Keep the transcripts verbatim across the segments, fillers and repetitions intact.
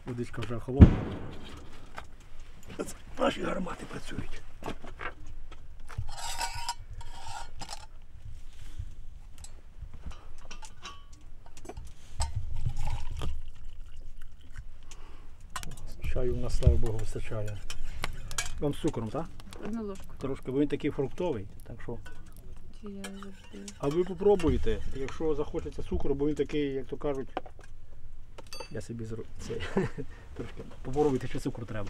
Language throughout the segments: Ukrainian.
Водичка вже холодна. Наші гармати працюють. Чаю у нас, слава Богу, вистачає. Вам з цукром, так? Одну ложку. Трошки, бо він такий фруктовий, так що. Чи я завжди. А ви попробуйте, якщо захочеться цукру, бо він такий, як то кажуть, я собі зроблю це. Трошки попробуйте, чи цукру треба.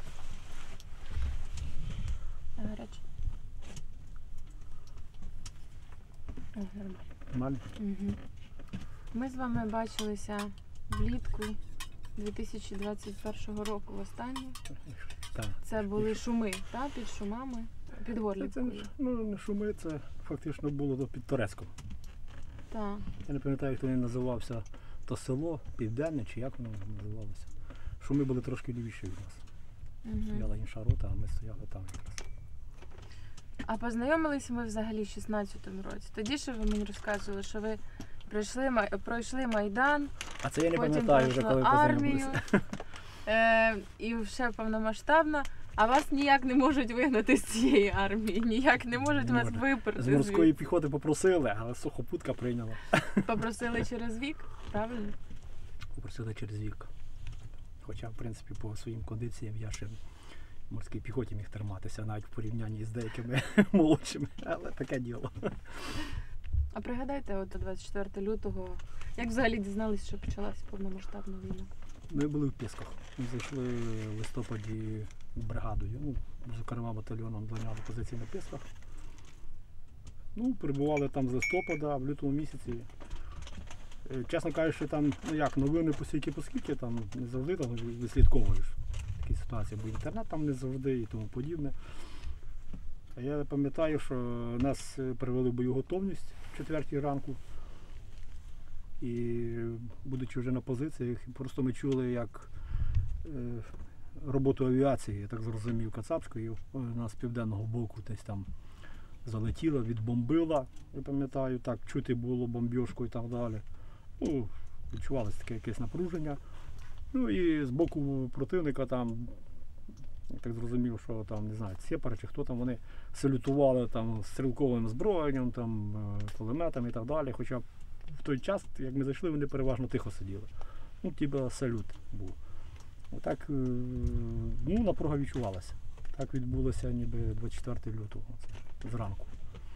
Гаряче. О, нормально. Нормально? Угу. Ми з вами бачилися влітку дві тисячі двадцять першого року востаннє. Так. Це були шуми, та? Під шумами, під Це, Горлівкою. ну, не шуми, це фактично було під Торецьком. Так. Я не пам'ятаю, як він називався, то село, Південне, чи як воно називалося. Шуми були трошки лівіше від нас. Угу. Стояла інша рота, а ми стояли там якраз. А познайомилися ми взагалі в шістнадцятому році. Тоді ще ви мені розказували, що ви пройшли, май- пройшли Майдан, А це я не потім пам'ятаю вже, пройшли коли армію, познайомилися. е- і ще повномасштабно. А вас ніяк не можуть вигнати з цієї армії, ніяк не можуть Не вас може. виперти. З морської піхоти попросили, але сухопутка прийняла. Попросили через вік, правильно? Попросили через вік. Хоча, в принципі, по своїм кондиціям я ще в морській піхоті міг триматися, навіть в порівнянні з деякими молодшими, але таке діло. А пригадайте, от двадцять четвертого лютого, як взагалі дізналися, що почалася повномасштабна війна? Ми були в Пісках. Ми зайшли в листопаді бригадою, ну, зокрема батальйоном зайняли позиції на Пісках. Ну, перебували там з листопада, в лютому місяці. Е, Чесно кажучи, там, ну як, новини постільки поскільки, там не завжди там вислідковуєш такі ситуації, бо інтернет там не завжди і тому подібне. А я пам'ятаю, що нас привели в бойову готовність в четвертій ранку. І будучи вже на позиціях, просто ми чули, як е, роботу авіації, я так зрозумів, Кацапської, у нас з південного боку десь там залетіла, відбомбила, я пам'ятаю, так, чути було бомбьошку і так далі. Ну, відчувалося таке якесь напруження. Ну і з боку противника там, я так зрозумів, що там, не знаю, Цєпар чи хто там, вони салютували там стрілковим зброєнням, там, кулеметами і так далі. Хоча в той час, як ми зайшли, вони переважно тихо сиділи. Ну, типу салют був. Отак, ну, напруга відчувалася. Так відбулося ніби двадцять четвертого лютого, це зранку.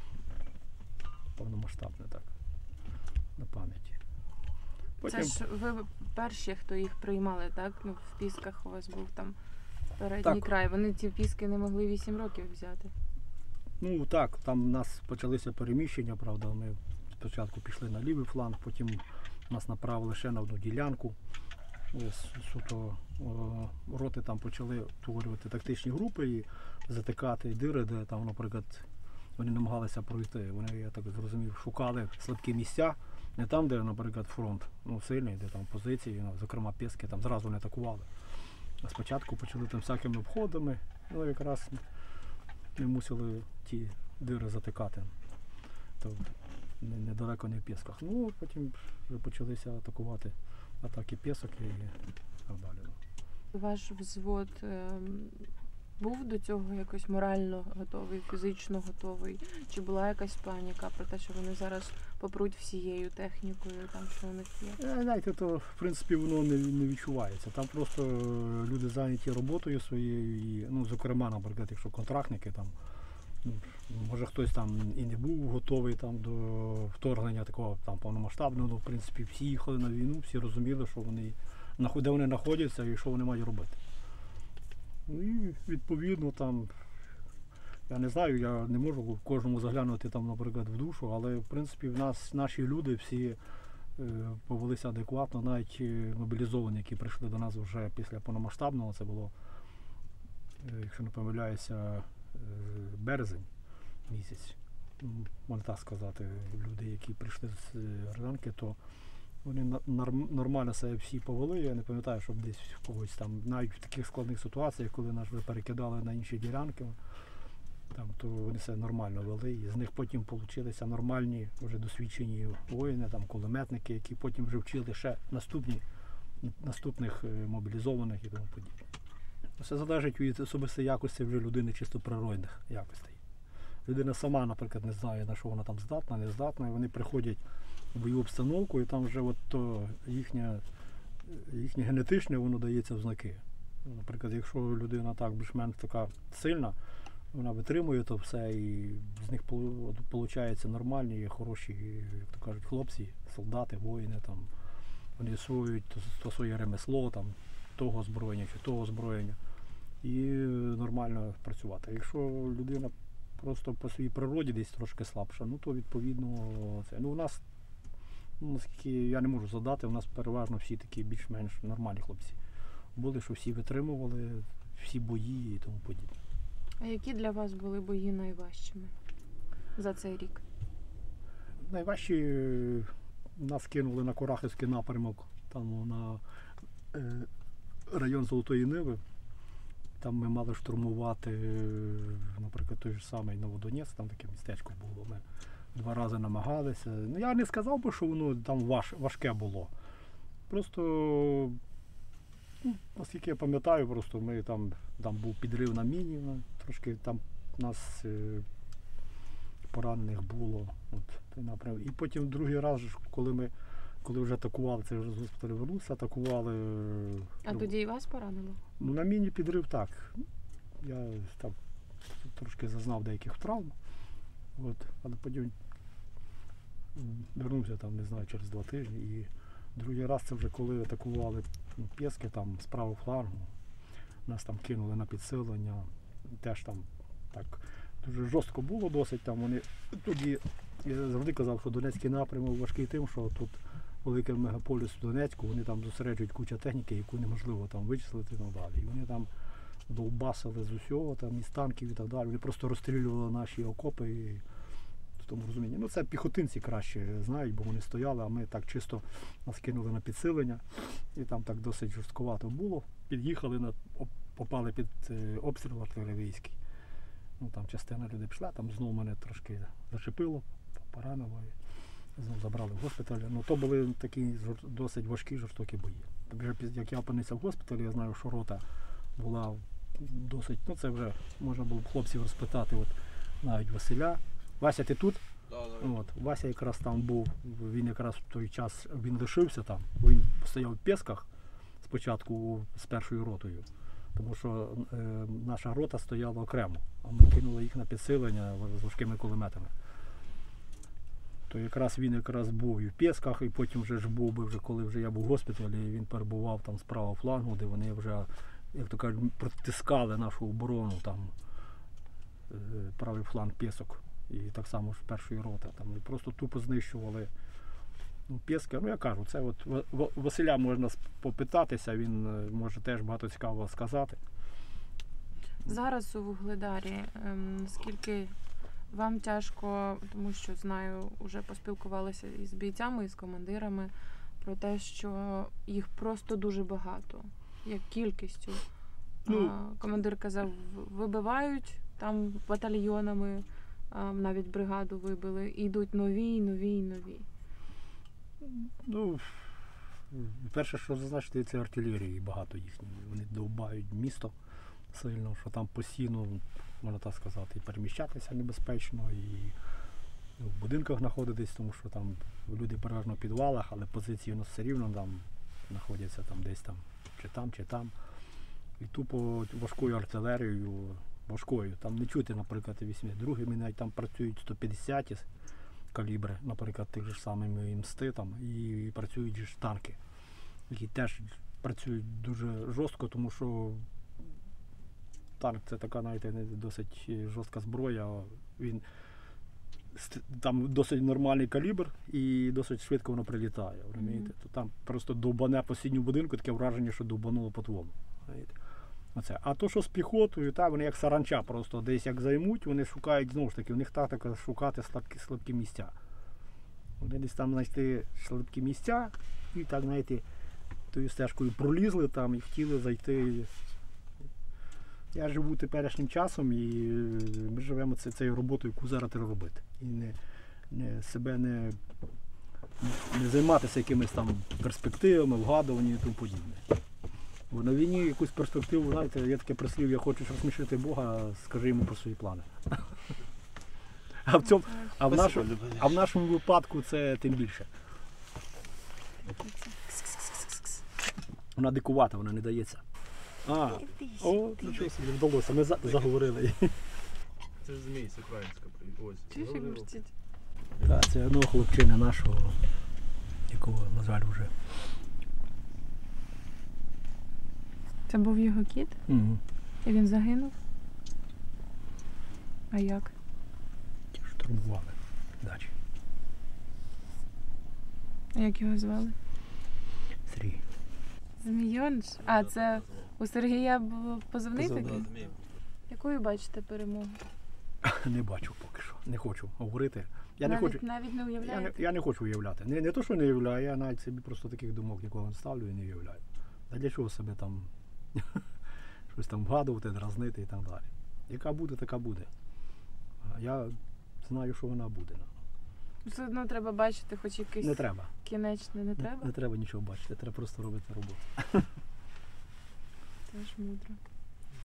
Повномасштабне так, на пам'яті. Потім... Це ж ви перші, хто їх приймали, так? Ну, в Пісках у вас був там передній Так. край. Вони ці Піски не могли вісім років взяти. Ну так, там у нас почалися переміщення, правда, ми спочатку пішли на лівий фланг, потім нас направили ще на одну ділянку. Суто о, роти там почали створювати тактичні групи і затикати дири, де там, наприклад, вони намагалися пройти. Вони, я так зрозумів, шукали слабкі місця, не там, де, наприклад, фронт ну, сильний, де там позиції, ну, зокрема Піски, там зразу не атакували. А спочатку почали там всякими обходами, ну якраз ми мусили ті дири затикати. То недалеко не в Пісках. Ну, потім вже почалися атакувати атаки Пісок і так далі. Ваш взвод е, був до цього якось морально готовий, фізично готовий? Чи була якась паніка про те, що вони зараз попруть всією технікою, там, що у них є? Е, Знаєте, то в принципі воно не, не відчувається. Там просто люди зайняті роботою своєю, і, ну, зокрема, наприклад, якщо контрактники, там, ну, може хтось там і не був готовий там, до вторгнення такого там, повномасштабного, ну, в принципі, всі їхали на війну, всі розуміли, що вони, де вони знаходяться і що вони мають робити. Ну і відповідно там, я не знаю, я не можу кожному заглянути там, наприклад, в душу, але в принципі в нас наші люди всі е, повелися адекватно, навіть е, мобілізовані, які прийшли до нас вже після повномасштабного, це було, е, якщо не помиляюся, е, березень місяць, можна так сказати, люди, які прийшли з гражданки, то вони нормально себе всі повели. Я не пам'ятаю, щоб десь когось там, навіть в таких складних ситуаціях, коли нас вже перекидали на інші ділянки, там, то вони себе нормально вели. І з них потім вийшли нормальні, вже досвідчені воїни, там, кулеметники, які потім вже вчили ще наступні наступних е, мобілізованих і тому подібне. Все залежить від особистої якості вже людини, чисто природних якостей. Людина сама, наприклад, не знає, на що вона там здатна, не здатна, і вони приходять в бойову обстановку, і там вже от то їхнє, їхнє генетичне, воно дається в знаки. Наприклад, якщо людина так більш-менш така сильна, вона витримує то все, і з них виходить нормальні, хороші, як то кажуть, хлопці, солдати, воїни, там, вони освоюють то, то своє ремесло, там, того озброєння чи того озброєння, і нормально працювати. Якщо людина просто по своїй природі десь трошки слабша, ну то відповідно це. Ну у нас, ну, наскільки я не можу задати, у нас переважно всі такі більш-менш нормальні хлопці. Були, що всі витримували, всі бої і тому подібне. А які для вас були бої найважчими за цей рік? Найважчі е, нас кинули на Курахівський напрямок, там на е, район Золотої Ниви. Там ми мали штурмувати, е, наприклад, той же самий Новодонець, там таке містечко було. Ми два рази намагалися. Ну, я не сказав би, що воно там важ, важке було. Просто, ну, наскільки я пам'ятаю, просто ми там, там був підрив на міні, ну, трошки там нас е, поранених було. От, той напрямок. І потім другий раз, коли ми коли вже атакували, це вже з госпіталю вернувся, атакували. А ну, тоді і вас поранило? Ну, на міні підрив так. Я там трошки зазнав деяких травм. От, але потім вернувся там, не знаю, через два тижні. І другий раз це вже коли атакували Пєски там з правого флангу. Нас там кинули на підсилення. Теж там так дуже жорстко було досить. Там вони тоді, я завжди казав, що Донецький напрямок важкий тим, що тут великий мегаполіс в Донецьку, вони там зосереджують куча техніки, яку неможливо там вичислити і так далі. І вони там довбасили з усього, там, із танків і так далі. Вони просто розстрілювали наші окопи і в тому розумінні. Ну це піхотинці краще знають, бо вони стояли, а ми так чисто нас кинули на підсилення. І там так досить жорстковато було. Під'їхали, на, попали під е, обстріл артилерійський. Ну там частина людей пішла, там знову мене трошки зачепило, поранило. І знову забрали в госпіталь. Ну то були такі досить важкі, жорстокі бої. Вже як я опинився в госпіталі, я знаю, що рота була досить, ну це вже можна було б хлопців розпитати, от навіть Василя. Вася, ти тут? Да, да. От, Вася якраз там був, він якраз в той час він лишився там, бо він стояв в Пєсках спочатку з першою ротою, тому що е, наша рота стояла окремо, а ми кинули їх на підсилення з важкими кулеметами. То якраз він якраз був і в Пєсках, і потім вже ж був би, вже, коли вже я був в госпіталі, він перебував там з правого флангу, де вони вже, як то кажуть, протискали нашу оборону, там е, правий фланг Пєсок. І так само ж першої роти. Там і просто тупо знищували ну, Пєски. Ну я кажу, це от В- Василя можна попитатися, він е, може теж багато цікавого сказати. Зараз у Вугледарі ем, наскільки вам тяжко, тому що знаю, вже поспілкувалися із бійцями, із командирами про те, що їх просто дуже багато, як кількістю. Ну, а, командир казав, вибивають там батальйонами, а, навіть бригаду вибили, і йдуть нові, нові, нові. Ну, перше, що зазначити, це артилерії багато їхньої. Вони довбають місто сильно, що там постійно, можна так сказати, і переміщатися небезпечно, і в будинках знаходитись, тому що там люди переважно в підвалах, але позиції у нас все рівно там знаходяться там десь там, чи там, чи там. І тупо важкою артилерією, важкою. Там не чути, наприклад, вісімдесят другий, навіть там працюють сто п'ятдесят калібри, наприклад, тих ж самих МСТ там, і працюють ж танки, які теж працюють дуже жорстко, тому що танк це така, знаєте, досить жорстка зброя. Він там досить нормальний калібр і досить швидко воно прилітає. Розумієте? Mm-hmm. То там просто довбане по сусідньому будинку, таке враження, що довбануло по твому. Оце. А то, що з піхотою, та, вони як саранча просто десь як займуть, вони шукають, знову ж таки, у них тактика шукати слабкі, слабкі місця. Вони десь там знайшли слабкі місця і так, знаєте, тою стежкою пролізли там і хотіли зайти. Я живу теперішнім часом і ми живемо цією роботою, яку зараз треба робити. І не, не, себе не, не займатися якимись там перспективами, вгадуванням і тому подібне. Бо на війні якусь перспективу, знаєте, є таке прислів'я, хочеш розсмішити Бога, скажи йому про свої плани. А в, цьому, а, в нашому, а в нашому випадку це тим більше. Вона дикувата, вона не дається. А, о, нічого собі, вдалося, ми за- заговорили. Це ж змій з українська. Ось. Чуєш, як бурчить? Так, це одного хлопчина нашого, якого, на жаль, вже. Це був його кіт? Угу. І він загинув? А як? Штурмували дачі. А як його звали? Сергій. Змійонш? А, це у Сергія був позивний Да, такий? змій. Якою бачите перемогу? Не бачу поки що. Не хочу говорити. Я не навіть, хочу. навіть не Я не, уявляєте? я не хочу уявляти. Не, не то, що не уявляю, я навіть собі просто таких думок ніколи не ставлю і не уявляю. А для чого себе там щось там вгадувати, дразнити і так далі. Яка буде, така буде. А я знаю, що вона буде. Все одно треба бачити хоч якийсь Не треба. кінечний, не треба? Не треба нічого бачити, треба просто робити роботу. Це ж мудро.